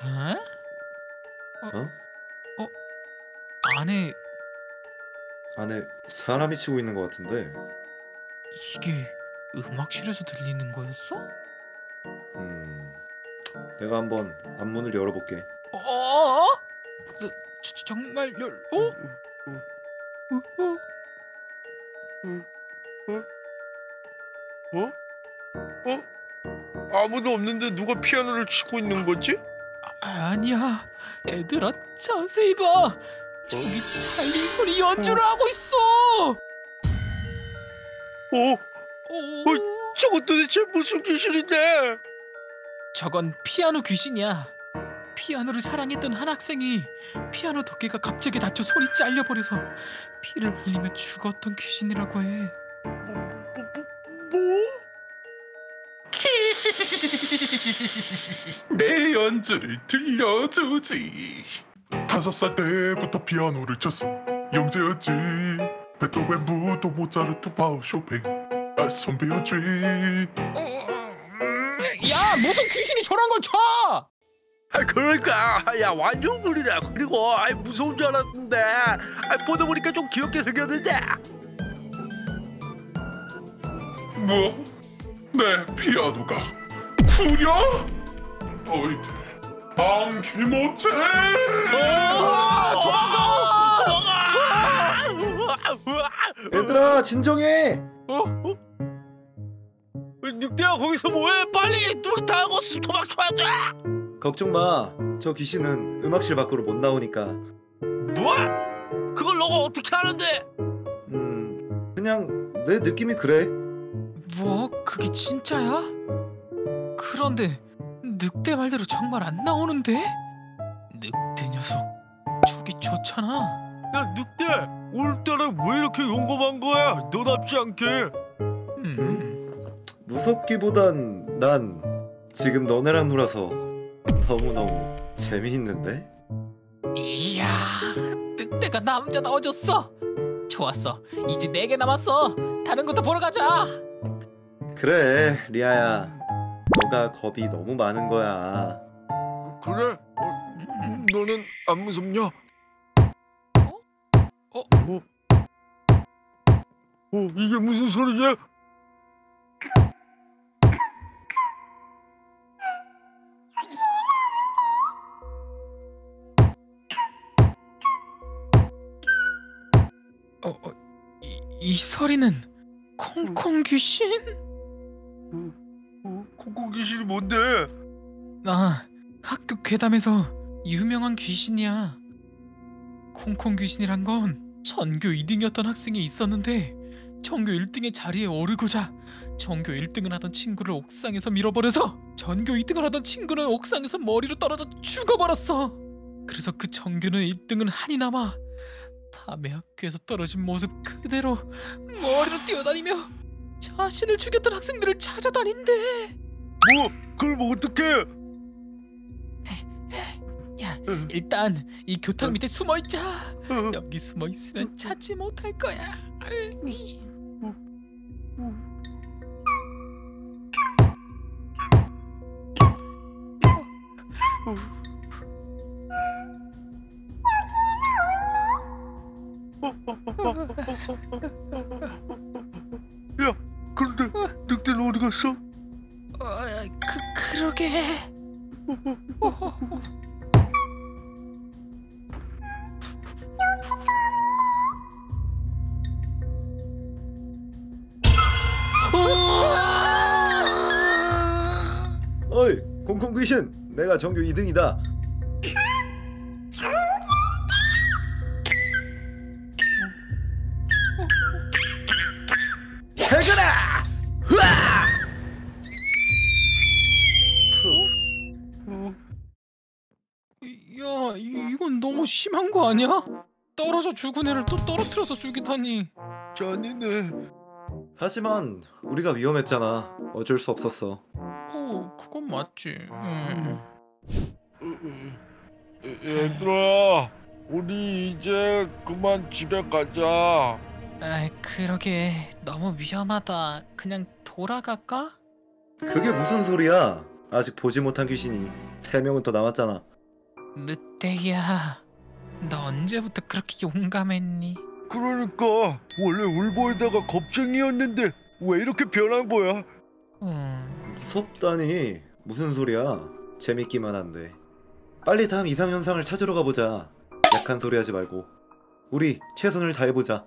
에? 어? 어? 안에 안에 사람이 치고 있는 것 같은데. 이게 음악실에서 들리는 거였어? 음, 내가 한번 앞문을 열어볼게. 어? 정말 어? 어? 어? 어? 아무도 없는데 누가 피아노를 치고 있는 거지? 아니야. 얘들아, 자세히 봐. 저기 찰리 소리 연주를 하고 있어. 어? 저건 도대체 무슨 귀신인데? 저건 피아노 귀신이야. 피아노를 사랑했던 한 학생이 피아노 덮개가 갑자기 닫혀 손이 잘려버려서 피를 흘리며 죽었던 귀신이라고 해. 뭐? 내 연주를 들려주지. 5살 때부터 피아노를 쳤어. 영재였지. 베토벤부터 모차르트, 바흐, 쇼팽. 선배였지. 야, 무슨 귀신이 저런 걸 쳐? 그러니까 야 완전 무리다. 그리고 무서운 줄 알았는데 보다 보니까 좀 귀엽게 생겼는데. 뭐? 내 피아노가 구려? 너희들 방귀 못해. 얘들아, 진정해. 늑대야 거기서 뭐해? 빨리 눈 닫고 도망쳐야 돼. 걱정 마. 저 귀신은 음악실 밖으로 못 나오니까. 뭐? 그걸 너가 어떻게 하는데? 그냥 내 느낌이 그래. 뭐? 그게 진짜야? 그런데 늑대 말대로 정말 안 나오는데? 늑대 녀석 저기 좋잖아. 야 늑대 오늘따라 왜 이렇게 용감한 거야? 너답지 않게. 무섭기보단 난 지금 너네랑 놀아서 너무너무 재미있는데? 이야, 늑대가 남자다워졌어. 좋았어. 이제 4개 남았어. 다른 것도 보러 가자. 그래, 리아야. 너가 겁이 너무 많은 거야. 그래? 너는 안 무섭냐? 이게 무슨 소리냐? 이 소리는 콩콩 귀신? 콩콩 귀신이 뭔데? 나 학교 괴담에서 유명한 귀신이야. 콩콩 귀신이란 건 전교 2등이었던 학생이 있었는데 전교 1등의 자리에 오르고자 전교 1등을 하던 친구를 옥상에서 밀어버려서 전교 2등을 하던 친구는 옥상에서 머리로 떨어져 죽어버렸어. 그래서 그 전교는 1등은 한이 남아 밤에 학교에서 떨어진 모습 그대로 머리로 뛰어다니며 자신을 죽였던 학생들을 찾아다닌대. 그럼 어떡해? 야, 일단 이 교탁 밑에 숨어 있자. 여기 숨어 있으면 찾지 못할 거야. 야, 그런데 늑대는 어디 갔어? 그러게. 어이, 콩콩 귀신. 내가 전교 2등이다. 퇴근아! 으아! 야, 이건 너무 심한 거 아니야? 떨어져 죽은 애를 또 떨어뜨려서 죽이다니. 잔인해. 하지만 우리가 위험했잖아. 어쩔 수 없었어. 그건 맞지. 얘들아, 우리 이제 그만 집에 가자. 그러게. 너무 위험하다. 그냥 돌아갈까? 그게 무슨 소리야? 아직 보지 못한 귀신이 3명은 더 남았잖아. 늑대야, 너 언제부터 그렇게 용감했니? 그러니까 원래 울보에다가 겁쟁이였는데 왜 이렇게 변한 거야? 무섭다니 무슨 소리야? 재밌기만 한데. 빨리 다음 이상 현상을 찾으러 가보자. 약한 소리 하지 말고 우리 최선을 다해보자.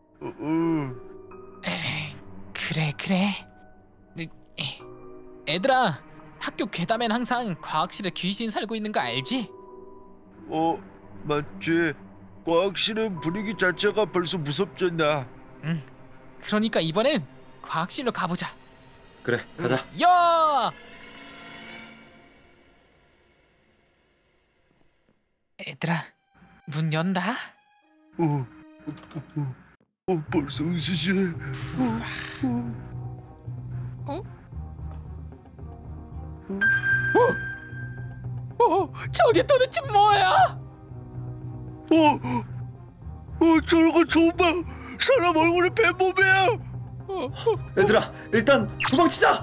그래. 애들아, 학교 괴담엔 항상 과학실에 귀신 살고 있는 거 알지? 맞지. 과학실은 분위기 자체가 벌써 무섭잖아. 그러니까 이번엔 과학실로 가보자. 그래, 가자. 야! 애들아, 문 연다. 벌써 으스스해. 저게 도대체 뭐야? 저거 정말 사람 얼굴에 뱀몸이야. 얘들아, 일단 도망치자.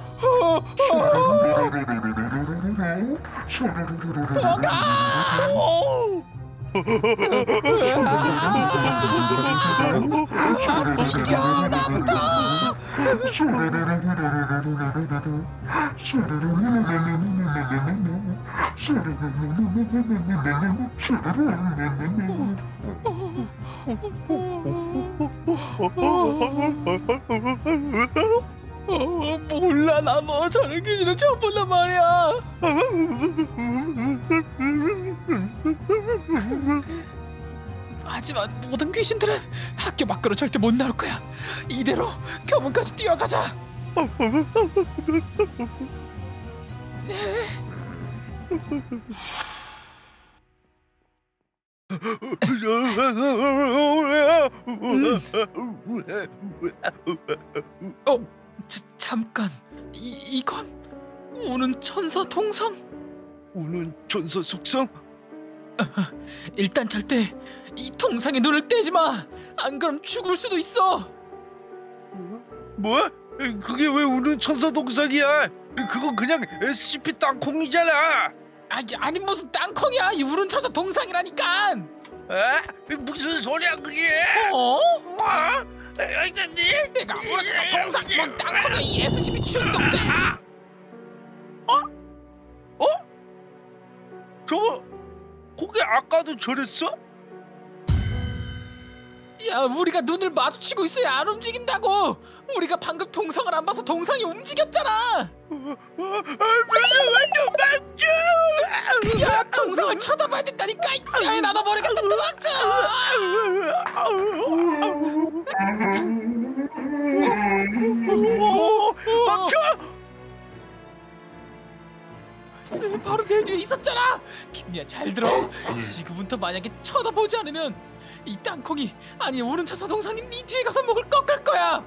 몰라, 나 너 저런 귀신을 처음 본단 말이야. 하지만 모든 귀신들은 학교 밖으로 절대 못 나올 거야. 이대로 교문까지 뛰어가자. 잠깐, 이건 우는 천사 동상? 우는 천사 속성? 일단 절대 이 동상에 눈을 떼지 마. 안 그럼 죽을 수도 있어. 뭐? 그게 왜 우는 천사 동상이야? 그건 그냥 SCP 땅콩이잖아. 아니 무슨 땅콩이야? 이 우는 천사 동상이라니까. 에? 무슨 소리야 그게? 내가 우는 천사 동상, 뭔 땅콩이야? 이 SCP 출동자. 저거 거기 아까도 저랬어? 야, 우리가 눈을 마주치고 있어야 안 움직인다고. 우리가 방금 동상을 안 봐서 동상이 움직였잖아. 야, 동상을 쳐다봐야 된다니까. 야, 나도 모르겠다. 도망쳐. 바로 내 뒤에 있었잖아. 김리야, 잘 들어. 지금부터 만약에 쳐다보지 않으면 이 땅콩이, 아니 우는 천사 동상이 네 뒤에 가서 목을 꺾을 거야.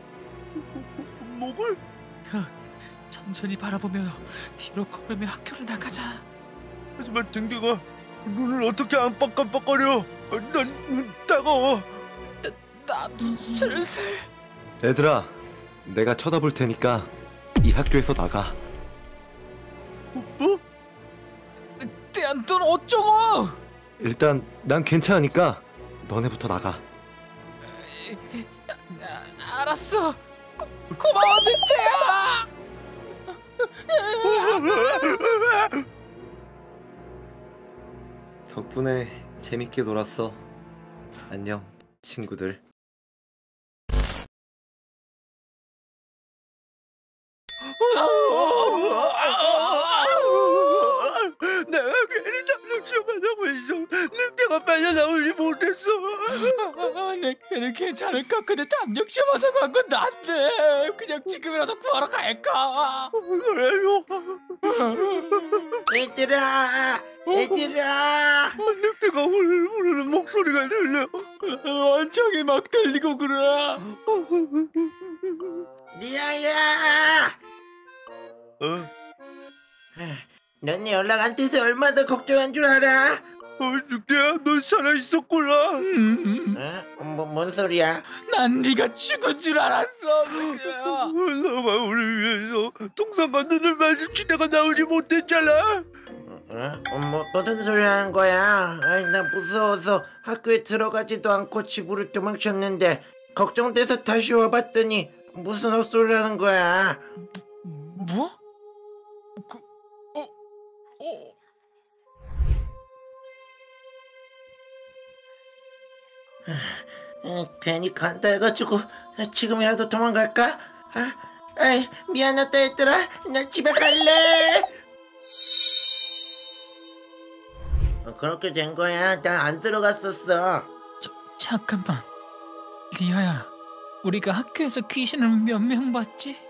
목을? 천천히 바라보며 뒤로 걸으며 학교를 나가자. 하지만 등대가 눈을 어떻게 안 빡깜빡거려? 난 따가워. 나도 슬슬. 얘들아, 내가 쳐다볼 테니까 이 학교에서 나가. 늑대야, 넌 어쩌고? 일단 난 괜찮으니까 너네부터 나가. 알았어. 고마워, 늑대야. 덕분에 재밌게 놀았어. 안녕, 친구들. 내가 괜히 담력쇼만 하고 있어. 늑대가 빠져나오지 못했어. 늑대는 괜찮을까? 근데 담력시 맞아 갖고 난데 그냥 지금이라도 구하러 갈까? 그래요. 얘들아, 얘들아. 늑대가 부르는 목소리가 들려. 완전히 막 들리고 그래. 리아야. 넌 연락 안 돼서 얼마나 걱정한 줄 알아? 늑대야, 넌 살아있었구나. 뭔 소리야? 난 네가 죽은 줄 알았어. 너가 우리 위해서 동상과 눈을 마주치다가 나오지 못했잖아. 무슨 소리 하는 거야? 아이, 나 무서워서 학교에 들어가지도 않고 집으로 도망쳤는데 걱정돼서 다시 와봤더니 무슨 헛소리 하는 거야? 뭐? 괜히 간다 해가지고 지금이라도 도망갈까? 아이, 미안하다 얘들아. 나 집에 갈래. 그렇게 된 거야. 난 안 들어갔었어. 잠깐만. 리아야, 우리가 학교에서 귀신을 몇 명 봤지?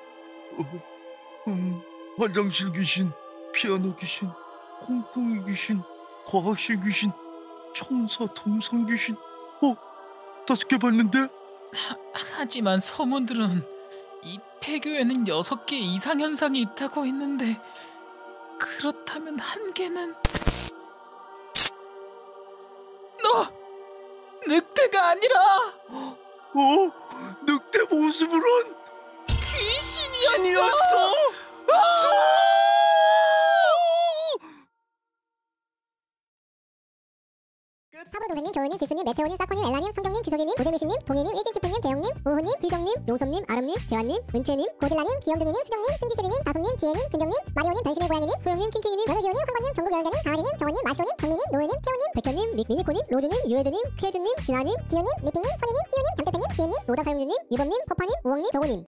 화장실 귀신, 피아노 귀신, 콩콩이 귀신, 과학실 귀신, 천사 동상 귀신. 5개 봤는데? 하지만 소문들은 이 폐교에는 6개 이상현상이 있다고 했는데 그렇다면 1개는 너! 늑대가 아니라 늑대 모습으론 귀신이었어! 사부동생님, 교우님, 기수님, 메테오님, 사코님, 엘라님, 성경님, 규석이님, 고세미씨님, 동희님, 일진치프님, 대영님, 우후님, 비정님, 용섭님, 아름님, 재환님, 은채님, 고질라님, 귀염둥이님, 수정님, 승지슬이님, 다솜님, 지혜님, 근정님, 마리오님, 변신의 고양이님, 소영님, 킹킹이님, 연우지호님, 황건님, 전국여행자님, 강아지님, 정원님, 마시오님, 정민님, 노예님, 태호님, 백현님, 미니코님, 로즈님, 유혜드님, 쾌준님, 진아님, 지연님, 리핑님, 선희님, 시우님, 장태팬님, 지은님, 노다사용주님, 유범님, 퍼파님, 우엉님, 정호님.